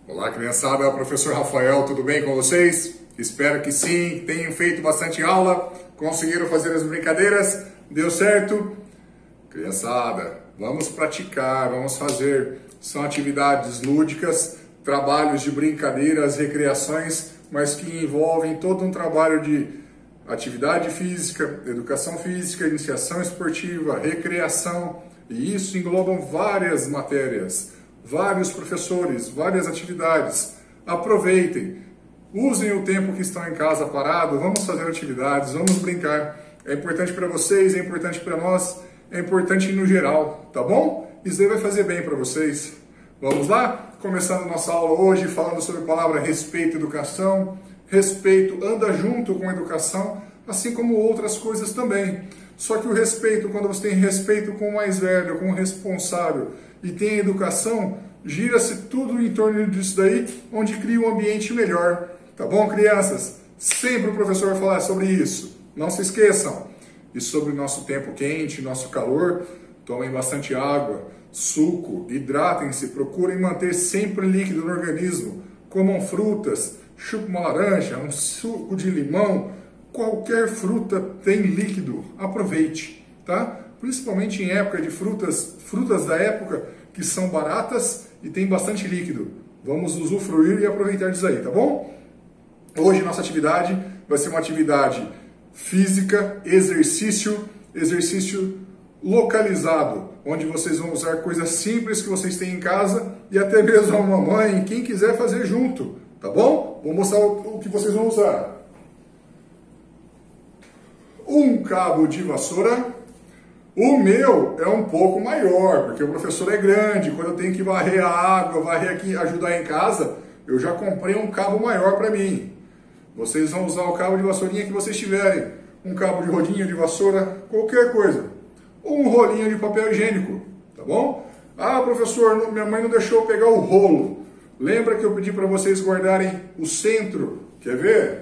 Olá, criançada, professor Rafael, tudo bem com vocês? Espero que sim, tenham feito bastante aula, conseguiram fazer as brincadeiras, deu certo? Criançada, vamos praticar, vamos fazer, são atividades lúdicas, trabalhos de brincadeiras, recreações, mas que envolvem todo um trabalho de atividade física, educação física, iniciação esportiva, recreação, e isso engloba várias matérias, vários professores, várias atividades. Aproveitem, usem o tempo que estão em casa parado, vamos fazer atividades, vamos brincar. É importante para vocês, é importante para nós, é importante no geral, tá bom? Isso aí vai fazer bem para vocês. Vamos lá? Começando nossa aula hoje falando sobre a palavra respeito e educação. Respeito anda junto com a educação, assim como outras coisas também. Só que o respeito, quando você tem respeito com o mais velho, com o responsável, e tem a educação, gira-se tudo em torno disso daí, onde cria um ambiente melhor. Tá bom, crianças? Sempre o professor vai falar sobre isso. Não se esqueçam. E sobre o nosso tempo quente, nosso calor, tomem bastante água, suco, hidratem-se, procurem manter sempre líquido no organismo. Comam frutas, chupem uma laranja, um suco de limão, qualquer fruta tem líquido, aproveite, tá? Principalmente em época de frutas da época que são baratas e tem bastante líquido. Vamos usufruir e aproveitar disso aí, tá bom? Hoje nossa atividade vai ser uma atividade física, exercício localizado, onde vocês vão usar coisas simples que vocês têm em casa e até mesmo a mamãe, quem quiser fazer junto, tá bom? Vou mostrar o que vocês vão usar. Um cabo de vassoura. O meu é um pouco maior, porque o professor é grande. Quando eu tenho que varrer a água, varrer aqui, ajudar em casa, eu já comprei um cabo maior para mim. Vocês vão usar o cabo de vassourinha que vocês tiverem. Um cabo de rodinha de vassoura, qualquer coisa. Ou um rolinho de papel higiênico, tá bom? Ah, professor, minha mãe não deixou eu pegar o rolo. Lembra que eu pedi para vocês guardarem o centro? Quer ver?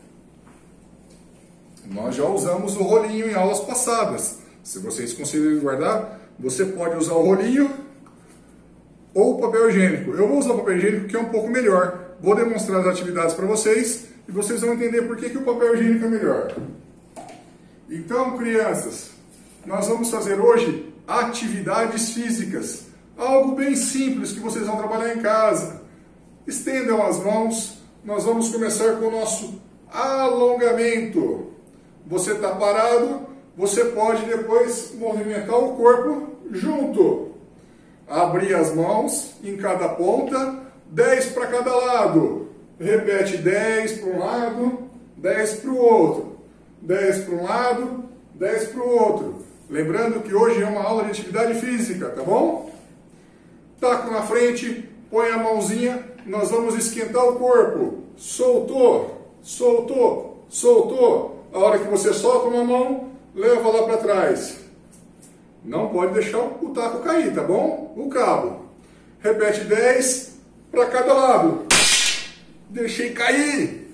Nós já usamos o rolinho em aulas passadas. Se vocês conseguirem guardar, você pode usar o rolinho ou o papel higiênico. Eu vou usar o papel higiênico que é um pouco melhor. Vou demonstrar as atividades para vocês e vocês vão entender por que o papel higiênico é melhor. Então, crianças, nós vamos fazer hoje atividades físicas. Algo bem simples que vocês vão trabalhar em casa. Estendam as mãos. Nós vamos começar com o nosso alongamento. Você está parado, você pode depois movimentar o corpo junto. Abrir as mãos em cada ponta, 10 para cada lado. Repete 10 para um lado, 10 para o outro. 10 para um lado, 10 para o outro. Lembrando que hoje é uma aula de atividade física, tá bom? Taco na frente, põe a mãozinha, nós vamos esquentar o corpo. Soltou, soltou, soltou. A hora que você solta uma mão, leva lá para trás. Não pode deixar o taco cair, tá bom? O cabo. Repete 10 para cada lado. Deixei cair.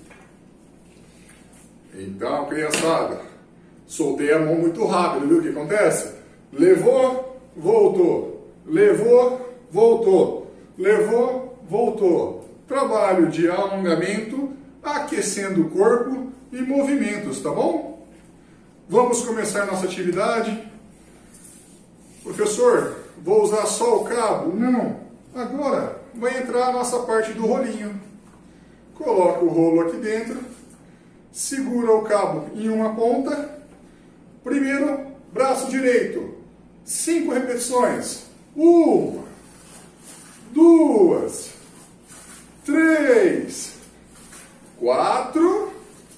Então, criançada, soltei a mão muito rápido, viu o que acontece? Levou, voltou. Levou, voltou. Levou, voltou. Trabalho de alongamento, aquecendo o corpo e movimentos, tá bom? Vamos começar nossa atividade. Professor, vou usar só o cabo? Não. Agora vai entrar a nossa parte do rolinho. Coloca o rolo aqui dentro. Segura o cabo em uma ponta. Primeiro, braço direito. 5 repetições. 1, 2, 3, 4,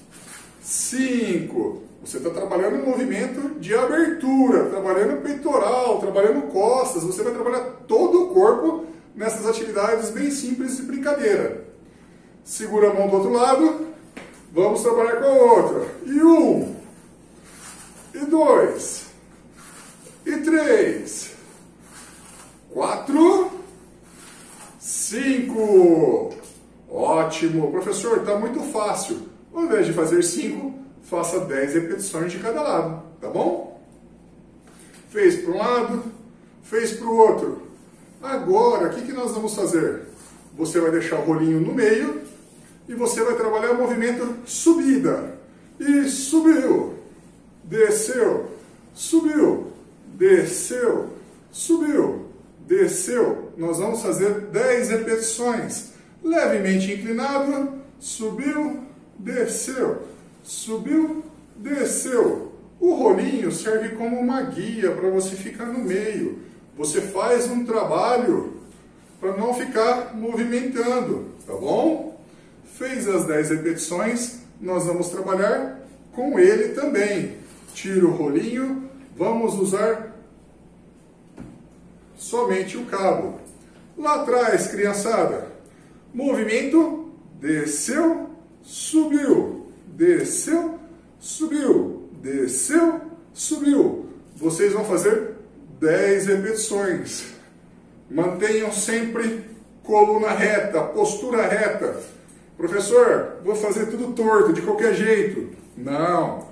5. Você está trabalhando um movimento de abertura, trabalhando peitoral, trabalhando costas. Você vai trabalhar todo o corpo nessas atividades bem simples de brincadeira. Segura a mão do outro lado. Vamos trabalhar com a outra. E 1, e 2, e 3, 4, 5. Ótimo. Professor, está muito fácil. Ao invés de fazer 5, faça 10 repetições de cada lado, tá bom? Fez para um lado, fez para o outro. Agora, o que nós vamos fazer? você vai deixar o rolinho no meio e você vai trabalhar o movimento subida. E subiu, desceu, subiu, desceu, subiu, desceu. Nós vamos fazer 10 repetições. Levemente inclinado, subiu, desceu, subiu, desceu. O rolinho serve como uma guia para você ficar no meio. Você faz um trabalho para não ficar movimentando, tá bom? Fez as 10 repetições, nós vamos trabalhar com ele também. Tira o rolinho, vamos usar somente o cabo. Lá atrás, criançada, movimento, desceu, subiu, desceu, subiu, desceu, subiu. Vocês vão fazer 10 repetições. Mantenham sempre coluna reta, postura reta. Professor, vou fazer tudo torto, de qualquer jeito. Não.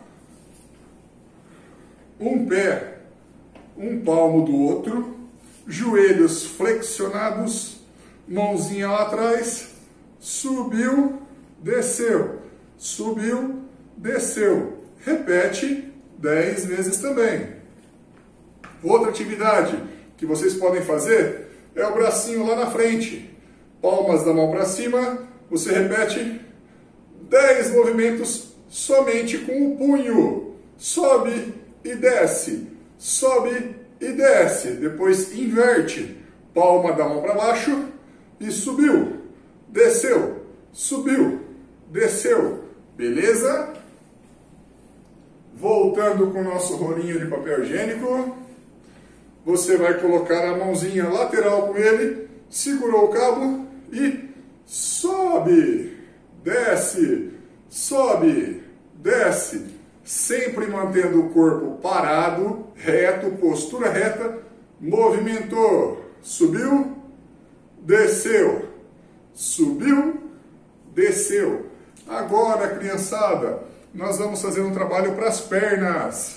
Um pé, um palmo do outro, joelhos flexionados, mãozinha lá atrás, subiu, desceu, subiu, desceu. Repete 10 vezes também. Outra atividade que vocês podem fazer é o bracinho lá na frente. Palmas da mão para cima, você repete 10 movimentos somente com o punho. Sobe e desce, sobe e desce. Depois inverte. Palma da mão para baixo e subiu, desceu, subiu, desceu. Beleza? Voltando com o nosso rolinho de papel higiênico, você vai colocar a mãozinha lateral com ele, segurou o cabo e sobe, desce, sempre mantendo o corpo parado, reto, postura reta, movimentou, subiu, desceu, subiu, desceu. Agora, criançada, nós vamos fazer um trabalho para as pernas.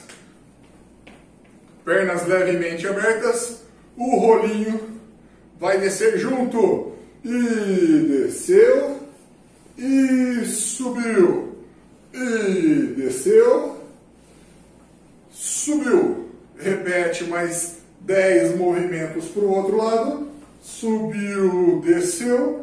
Pernas levemente abertas, o rolinho vai descer junto. E desceu, e subiu, e desceu, subiu. Repete mais 10 movimentos para o outro lado. Subiu, desceu,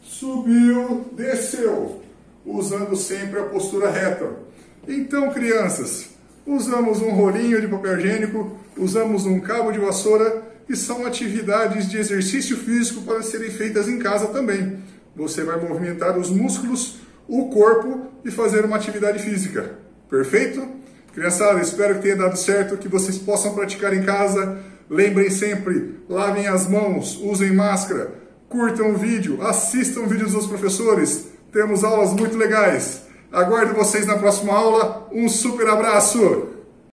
usando sempre a postura reta. Então, crianças, usamos um rolinho de papel higiênico, usamos um cabo de vassoura e são atividades de exercício físico para serem feitas em casa também. Você vai movimentar os músculos, o corpo e fazer uma atividade física. Perfeito? Criançada, espero que tenha dado certo, que vocês possam praticar em casa. Lembrem sempre, lavem as mãos, usem máscara, curtam o vídeo, assistam vídeos dos professores. Temos aulas muito legais. Aguardo vocês na próxima aula. Um super abraço!